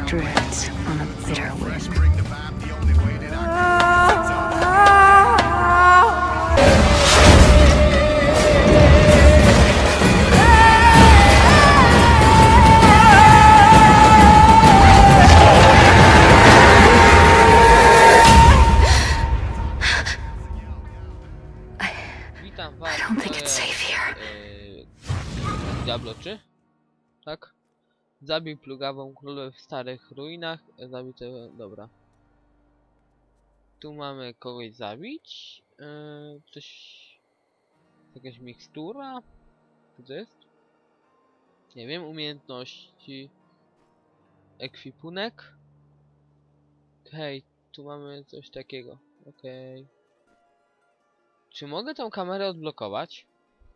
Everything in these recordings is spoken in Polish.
drifts on a bitter wind. Witam was. I don't think it's safe here. Diablo 3? Tak? Zabił plugawą królowę w starych ruinach. Zabił tego. Dobra. Tu mamy kogoś zabić. Coś. Jakaś mikstura? Co to jest? Nie wiem, umiejętności. Ekwipunek. Okej, tu mamy coś takiego. Okej. Czy mogę tą kamerę odblokować?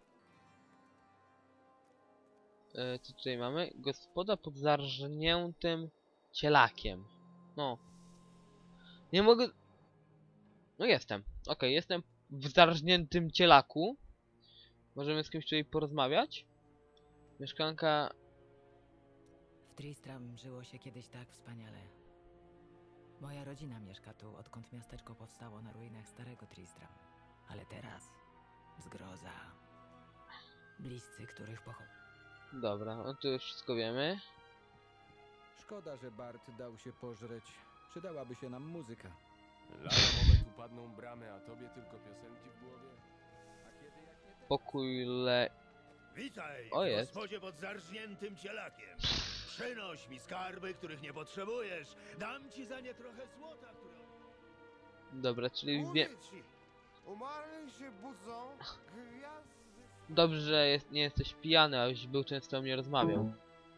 Co tutaj mamy? Gospoda pod zarżniętym cielakiem. No. Nie mogę... No jestem. Okej, jestem w zarżniętym cielaku. Możemy z kimś tutaj porozmawiać? Mieszkanka... W Tristram żyło się kiedyś tak wspaniale. Moja rodzina mieszka tu, odkąd miasteczko powstało na ruinach starego Tristram. Ale teraz zgroza. Bliscy, których pochodzą. Dobra, no to już wszystko wiemy. Szkoda, że Bart dał się pożreć. Przydałaby się nam muzyka. Lada moment upadną bramy, a tobie tylko piosenki w głowie. A kiedy jak nie Pokój Witaj, O, jest. gospodzie pod zarżniętym cielakiem. Przynoś mi skarby, których nie potrzebujesz. Dam ci za nie trochę złota, które... Dobra, czyli wie... Mówię ci, umarli się budzą, gwiazdy... Dobrze, że nie jesteś pijany, a już był często o mnie rozmawiał.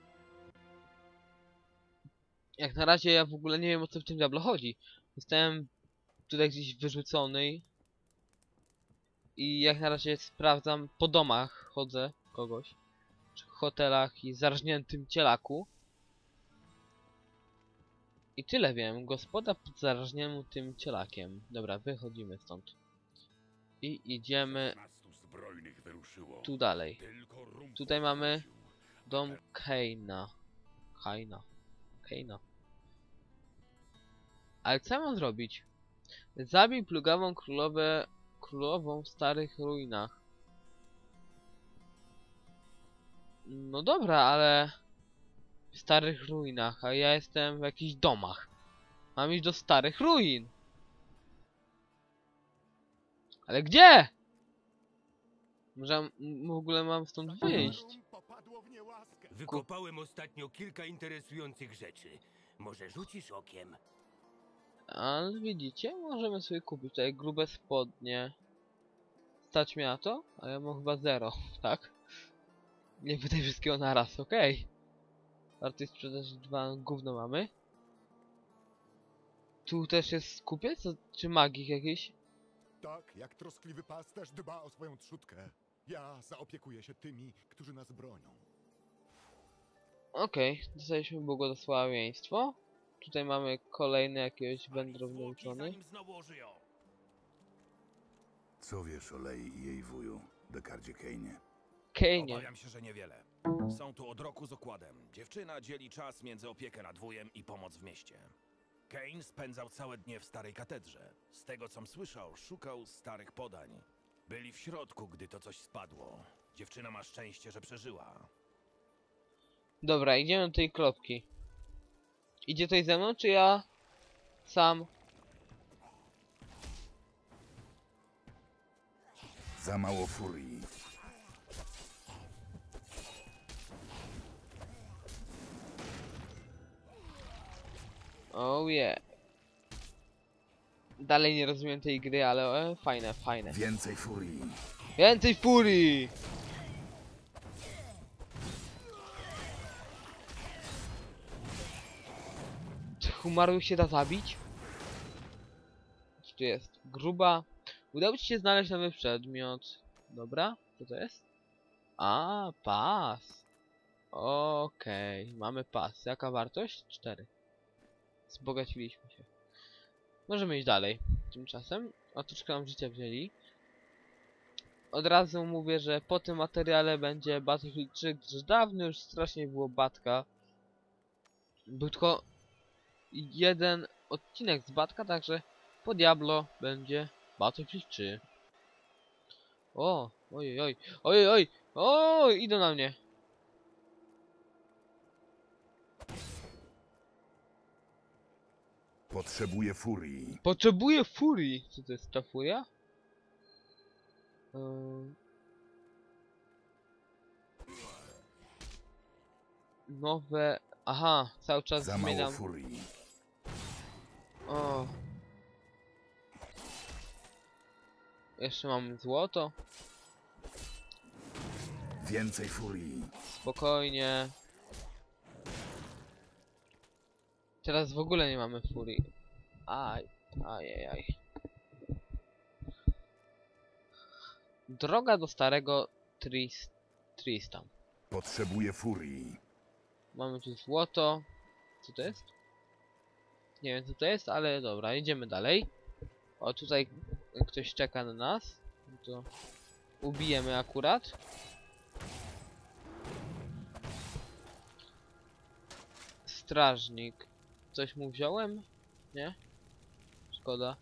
Jak na razie ja w ogóle nie wiem, o co w tym Diablo chodzi. Zostałem tutaj gdzieś wyrzucony. I jak na razie sprawdzam po domach, chodzę kogoś. Czy hotelach i zarżniętym cielaku. I tyle wiem. Gospoda pod zarżniętym cielakiem. Dobra, wychodzimy stąd. I idziemy tu dalej. Tutaj mamy dom Kaina. Kaina. Ale co ja mam zrobić? Zabij plugawą królową w starych ruinach. No dobra, ale... W starych ruinach, a ja jestem w jakichś domach. Mam iść do starych ruin. Ale gdzie? Może w ogóle mam stąd wyjść? Wykopałem ostatnio kilka interesujących rzeczy. Może rzucisz okiem? Ale widzicie, możemy sobie kupić tutaj grube spodnie. Stać mnie na to? A ja mam chyba 0, tak? Nie wydaj wszystkiego naraz, okej. Wartość sprzedaży 2, gówno mamy. Tu też jest kupiec? Czy magik jakiś? Tak, jak troskliwy pasterz dba o swoją trzódkę. Ja zaopiekuję się tymi, którzy nas bronią. Okej, dostaliśmy błogosławieństwo. Tutaj mamy kolejny jakiegoś wędrowny uczony. Co wiesz o Lei i jej wuju, Dekardzie Kainie? Kainie. Obawiam się, że niewiele. Są tu od roku z okładem. Dziewczyna dzieli czas między opiekę nad wujem i pomoc w mieście. Kain spędzał całe dnie w starej katedrze. Z tego, com słyszał, szukał starych podań. Byli w środku, gdy to coś spadło. Dziewczyna ma szczęście, że przeżyła. Dobra, idziemy do tej kropki. Idzie tutaj ze mną, czy ja sam? Za mało furii. Oh yeah. Dalej nie rozumiem tej gry, ale fajne. Więcej furii. Więcej furii! Czy umarłych się da zabić? Co tu jest? Gruba. Udało ci się znaleźć nowy przedmiot. Dobra, co to jest? A, pas. Okej, mamy pas. Jaka wartość? 4. Wzbogaciliśmy się. Możemy iść dalej. Tymczasem, a troszkę nam życia wzięli. Od razu mówię, że po tym materiale będzie Battlefield 3, gdyż dawno już strasznie było Batka. Był tylko jeden odcinek z Batka, także po Diablo będzie Battlefield 3. O, ojej, ojej, oj, idą na mnie. Potrzebuję furii. Potrzebuję furii. Co to jest ta furia? Nowe... Aha, cały czas Za mało zmieniam. furii. O. Jeszcze mam złoto. Więcej furii. Spokojnie. Teraz w ogóle nie mamy furii. Ajajaj. Droga do starego Tristram. Potrzebuję furii. Mamy tu złoto. Co to jest? Nie wiem co to jest, ale dobra, idziemy dalej. O, tutaj ktoś czeka na nas. To ubijemy akurat. Strażnik. Coś mu wziąłem? Nie? Szkoda.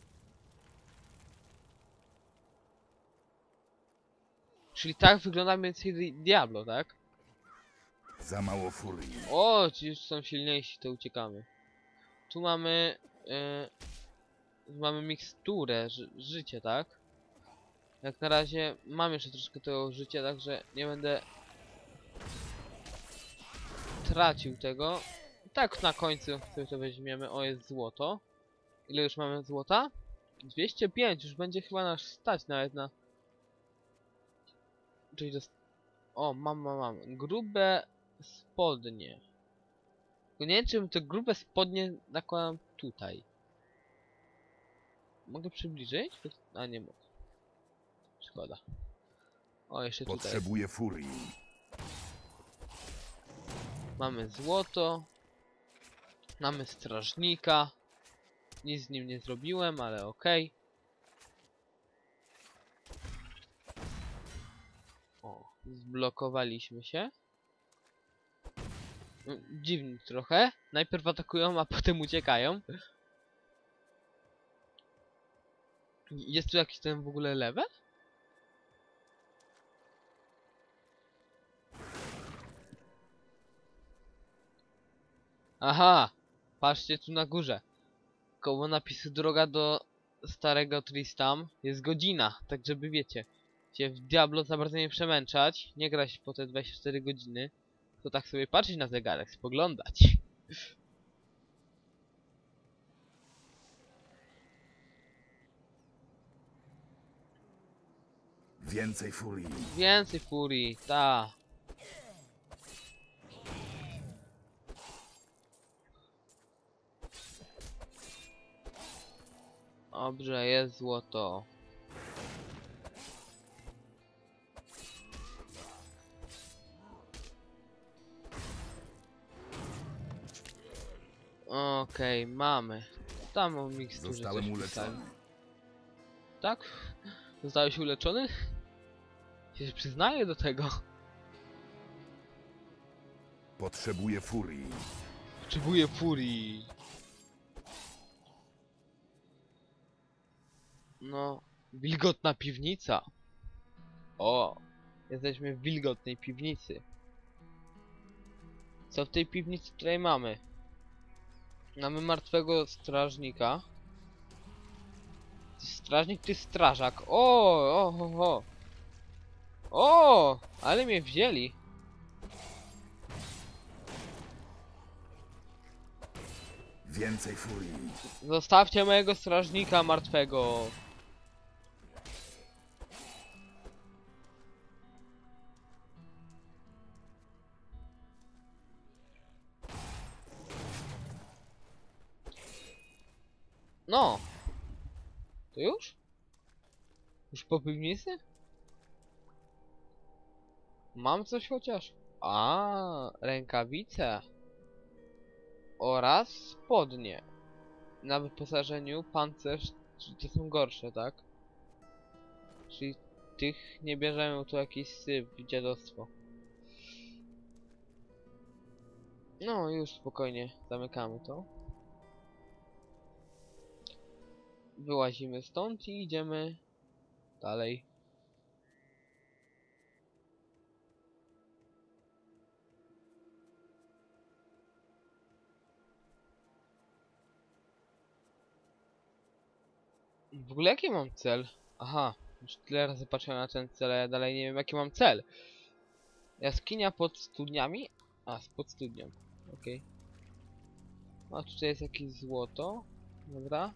Czyli tak wygląda mniej więcej Diablo, tak? Za mało furii. O, ci już są silniejsi, to uciekamy. Tu mamy... mamy miksturę, życie, tak? Jak na razie mam jeszcze troszkę tego życia, także nie będę tracił tego. Tak na końcu sobie to weźmiemy. O, jest złoto. Ile już mamy złota? 205, już będzie chyba nas stać nawet na... Czyli to... O, mam. Grube spodnie. Tylko nie wiem, czy te grube spodnie nakładam tutaj. Mogę przybliżyć? A nie mogę. Szkoda. O, jeszcze tutaj. Potrzebuję furii. Mamy złoto. Mamy strażnika. Nic z nim nie zrobiłem, ale okej. O, zblokowaliśmy się. Dziwnie trochę. Najpierw atakują, a potem uciekają. Jest tu jakiś ten w ogóle level? Aha! Patrzcie tu na górze. Koło napisu droga do starego Tristram jest godzina. Tak żeby wiecie, się w Diablo za bardzo nie przemęczać. Nie grać po te 24 godziny. To tak sobie patrzeć na zegarek, spoglądać. Więcej furii. Więcej furii, ta. Dobrze, jest złoto. Okej, mamy. Tam o miksturze Zostałem coś uleczony. pisali. Tak? Zostałeś uleczony? Się przyznaję do tego. Potrzebuję furii. Potrzebuję furii. No, wilgotna piwnica. O, jesteśmy w wilgotnej piwnicy. Co w tej piwnicy tutaj mamy? Mamy martwego strażnika. Strażnik czy strażak? O, ale mnie wzięli. Więcej furii. Zostawcie mojego strażnika martwego. No. To już? Już po piwnicy? Mam coś chociaż? A, rękawice. Oraz spodnie. Na wyposażeniu pancerz, czyli to są gorsze, tak? Czyli tych nie bierzemy, to jakiś syf, dziadostwo. No, już spokojnie zamykamy to. wyłazimy stąd i idziemy dalej. W ogóle jaki mam cel? Aha, już tyle razy patrzyłem na ten cel, a ja dalej nie wiem jaki mam cel. Jaskinia pod studniami? A, pod studnią. Okej. A tutaj jest jakieś złoto. Dobra.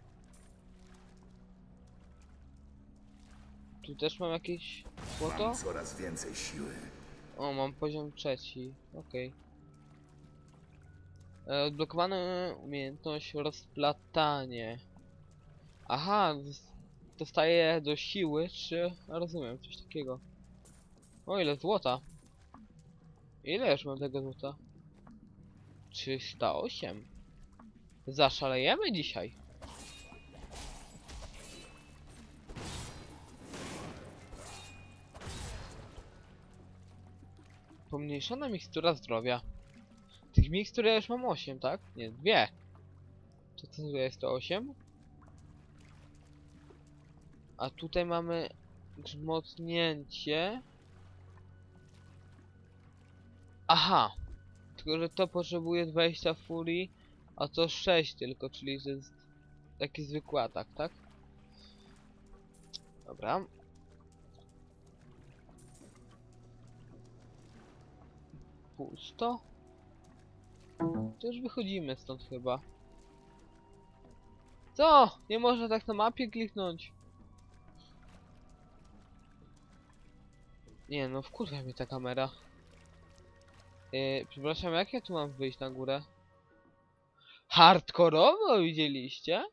Tu też mam jakieś złoto? Mam coraz więcej siły. O, mam poziom 3. Okej. Odblokowana umiejętność rozplatanie. Aha, dostaję do siły, czy... Rozumiem, coś takiego. O, ile złota. Ile już mam tego złota? 308. Zaszalejemy dzisiaj. Pomniejszona mikstura zdrowia. Tych mikstur ja już mam 8, tak? Nie, 2. To co jest to 8? A tutaj mamy wzmocnięcie. Aha! Tylko, że to potrzebuje 20 furii, a to 6 tylko, czyli że jest taki zwykły atak, tak? Dobra. Pusto? To już wychodzimy stąd chyba. Co? Nie można tak na mapie kliknąć. Nie no, wkurwia mnie ta kamera. Przepraszam, jak ja tu mam wyjść na górę? Hardkorowo widzieliście?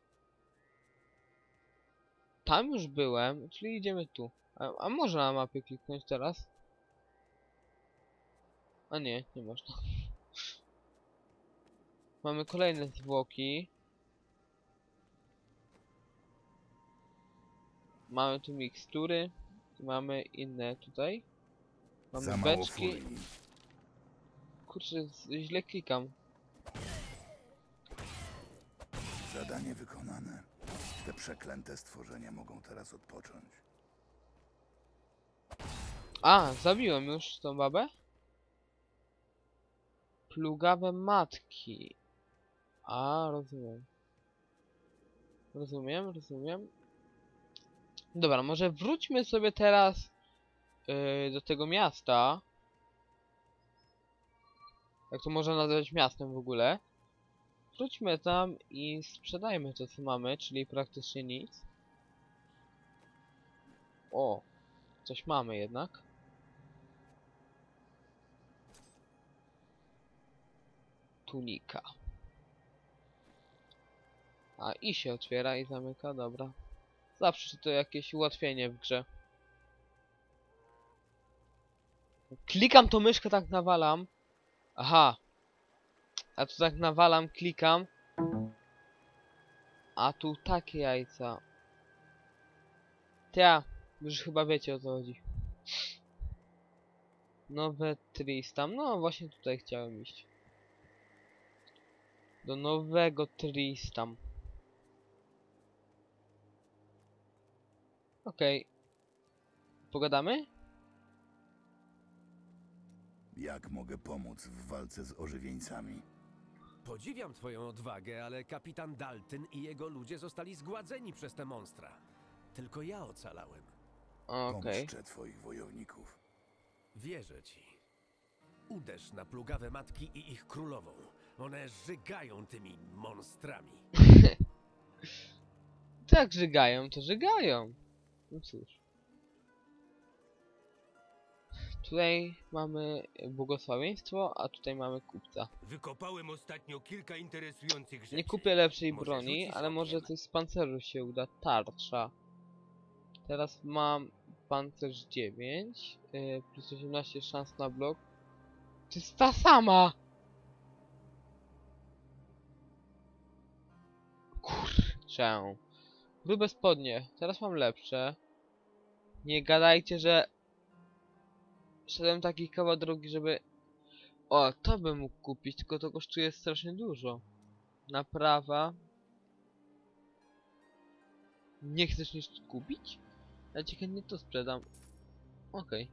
Tam już byłem, czyli idziemy tu. A można na mapie kliknąć teraz? A nie, nie można. Mamy kolejne zwłoki. Mamy tu mikstury. Mamy inne tutaj. Mamy Za mało beczki. furii. Kurczę, źle klikam. Zadanie wykonane. Te przeklęte stworzenia mogą teraz odpocząć. A, zabiłem już tą babę? Plugawe matki. A, rozumiem. Rozumiem. Dobra, może wróćmy sobie teraz do tego miasta. Jak to można nazwać miastem w ogóle? Wróćmy tam i sprzedajmy to co mamy, czyli praktycznie nic. O, coś mamy jednak. Tunika. A i się otwiera i zamyka, dobra. Zawsze to jakieś ułatwienie w grze. Klikam tą myszkę, tak nawalam. Aha. A tu tak nawalam, klikam. A tu takie jajca. Ja, już chyba wiecie o co chodzi. Nowe Tristam. No właśnie tutaj chciałem iść. Do nowego Tristam. Okej. Pogadamy? Jak mogę pomóc w walce z ożywieńcami? Podziwiam twoją odwagę, ale kapitan Dalton i jego ludzie zostali zgładzeni przez te monstra. Tylko ja ocalałem. Okej. Pomszczę twoich wojowników. Wierzę ci. Uderz na plugawe matki i ich królową. One żygają tymi monstrami. Tak żygają, to żygają. No cóż. Tutaj mamy błogosławieństwo, a tutaj mamy kupca. Wykopałem ostatnio kilka interesujących rzeczy. Nie kupię lepszej Może broni, rzucisz ale może okiem? coś z pancerzu się uda. Tarcza. Teraz mam pancerz 9, plus 18 szans na blok. To jest ta sama! Kurczę. Grube spodnie. Teraz mam lepsze. Nie gadajcie, że szedłem taki kawał drogi, żeby... O, to bym mógł kupić, tylko to kosztuje strasznie dużo. Naprawa. Nie chcesz nic kupić? Ja ci chętnie to sprzedam. Okej.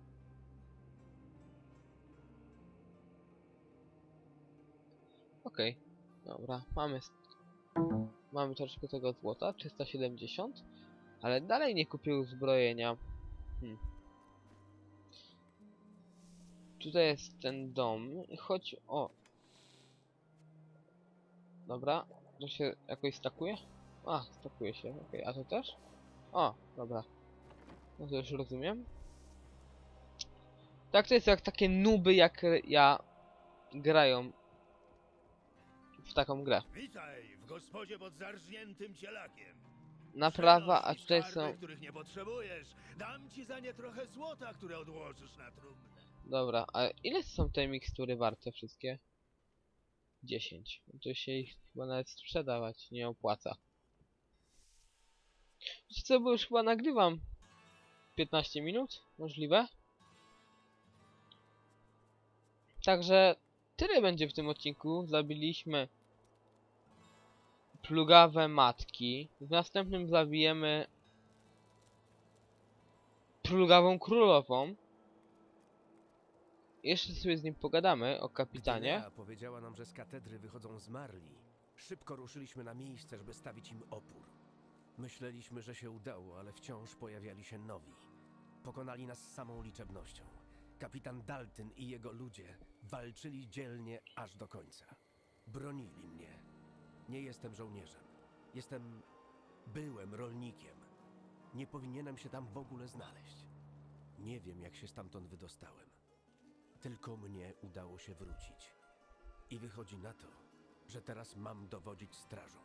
Okej. Dobra, mamy troszkę tego złota, 370. Ale dalej nie kupił uzbrojenia. Tutaj jest ten dom. Chodź o. Dobra, to się jakoś stakuje? A, stakuje się, okej, a to też? O, dobra. No to już rozumiem. Tak, to jest jak takie nuby jak ja grają w taką grę. Witaj w gospodzie pod zarżniętym cielakiem. Naprawa, a Przynoś mi tutaj skarby, są... których nie potrzebujesz. Dam ci za nie trochę złota, które odłożysz na trumnę. Dobra, a ile są te mikstury warte wszystkie? 10. To się ich chyba nawet sprzedawać nie opłaca. Wiecie co, bo już chyba nagrywam 15 minut, możliwe? Także tyle będzie w tym odcinku. Zabiliśmy plugawe matki. W następnym zabijemy plugawą królową. Jeszcze sobie z nim pogadamy o kapitanie. Gdy Lea powiedziała nam, że z katedry wychodzą zmarli, szybko ruszyliśmy na miejsce, żeby stawić im opór. Myśleliśmy, że się udało, ale wciąż pojawiali się nowi. Pokonali nas samą liczebnością. Kapitan Daltyn i jego ludzie walczyli dzielnie aż do końca. Bronili mnie. Nie jestem żołnierzem. Byłem rolnikiem. Nie powinienem się tam w ogóle znaleźć. Nie wiem, jak się stamtąd wydostałem. Tylko mnie udało się wrócić. I wychodzi na to, że teraz mam dowodzić strażą.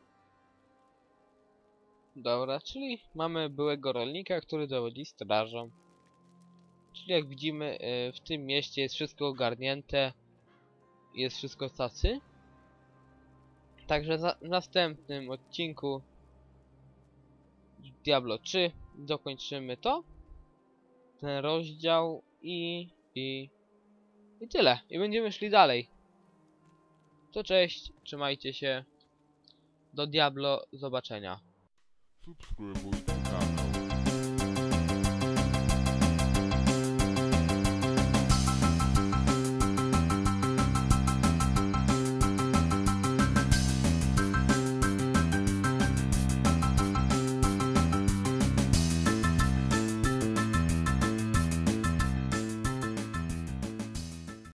Dobra, czyli mamy byłego rolnika, który dowodzi strażą. Czyli jak widzimy, w tym mieście jest wszystko ogarnięte. Jest wszystko cacy. Także w następnym odcinku Diablo 3 dokończymy to. Ten rozdział i tyle. I będziemy szli dalej. To cześć, trzymajcie się. Do Diablo, zobaczenia. Subskrybuj.